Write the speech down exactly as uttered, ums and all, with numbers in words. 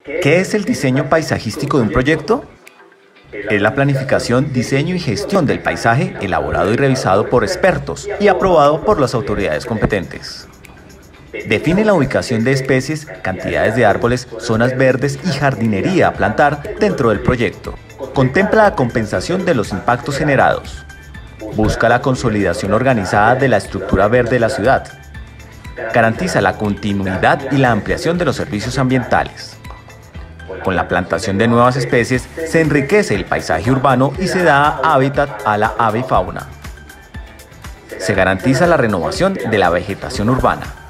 ¿Qué es el diseño paisajístico de un proyecto? Es la planificación, diseño y gestión del paisaje elaborado y revisado por expertos y aprobado por las autoridades competentes. Define la ubicación de especies, cantidades de árboles, zonas verdes y jardinería a plantar dentro del proyecto. Contempla la compensación de los impactos generados. Busca la consolidación organizada de la estructura verde de la ciudad. Garantiza la continuidad y la ampliación de los servicios ambientales. Con la plantación de nuevas especies se enriquece el paisaje urbano y se da hábitat a la avifauna. Se garantiza la renovación de la vegetación urbana.